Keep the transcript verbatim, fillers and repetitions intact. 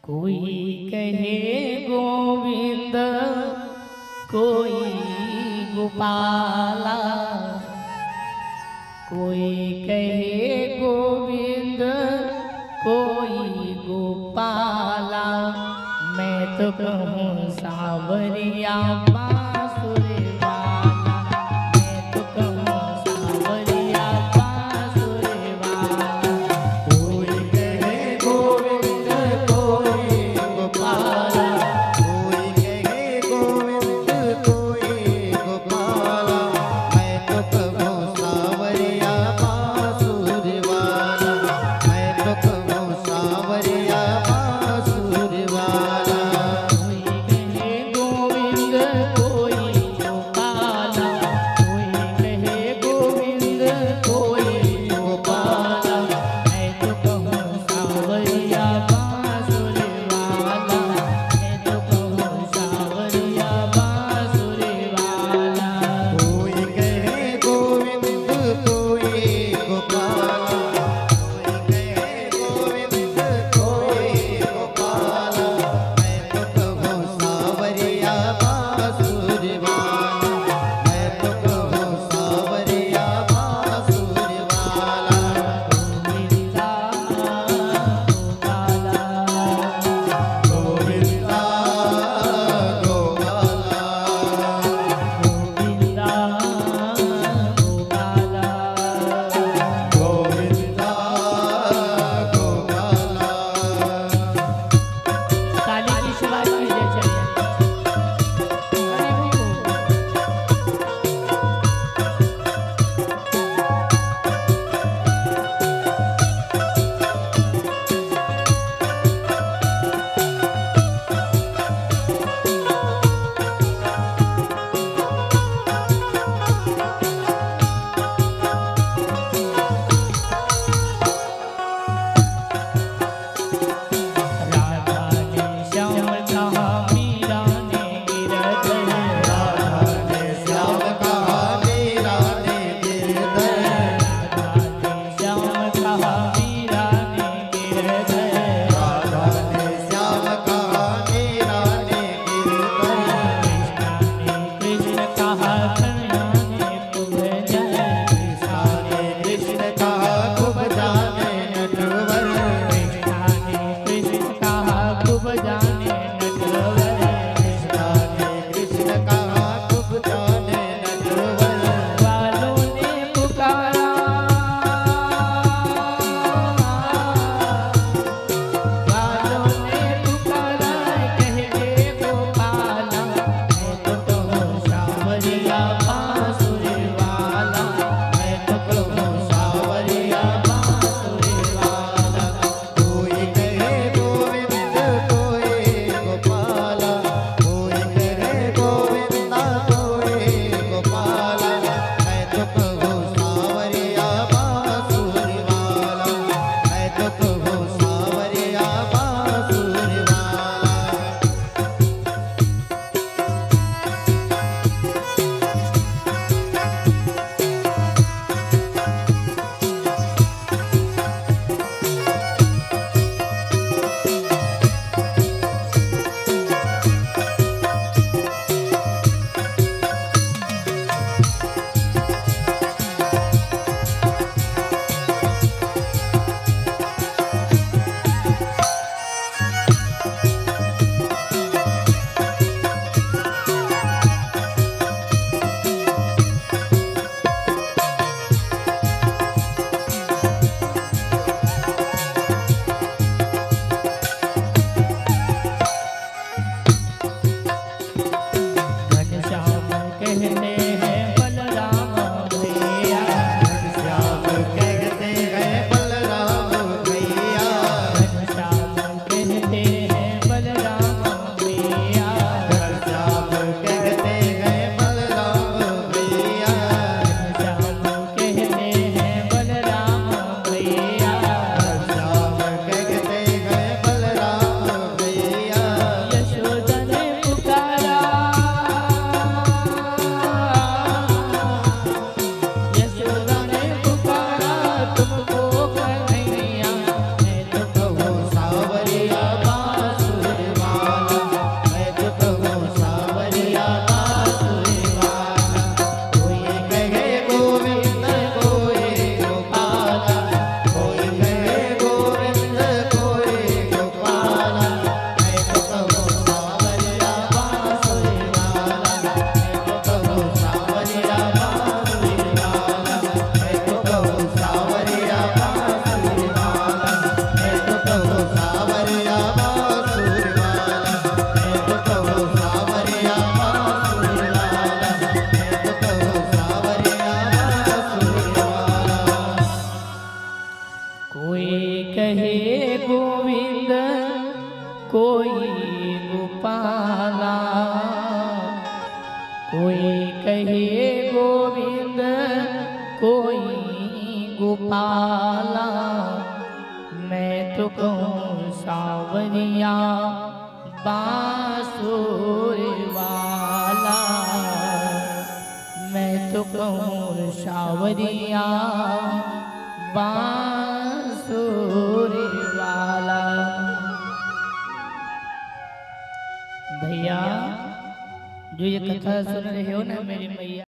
कोई कहे गोविंद कोई गोपाला, कोई कहे गोविंद कोई गोपाला, मैं तो कहूँ सांवरिया बांसुरी वाला, मैं तो कहूँ सांवरिया बांसुरी वाला। कोई कहे गोविंद कोई गोपाला, कोई कहे गोविंद कोई गोपाला, मैं तो कहूँ सांवरिया बांसुरी वाला, मैं तो कहूँ सांवरिया बांसुरी वाला। कोई कहे गोविंद कहे गोविंद कोई गोपाला, कोई कहे गोविंद कोई गोपाला, मैं तो कहूँ सावरिया बांसुरी वाला, मैं तो कहूँ सावरिया बांसुरी वाला। भैया जो ये कथा सुन रहे हो ना मेरी मैया,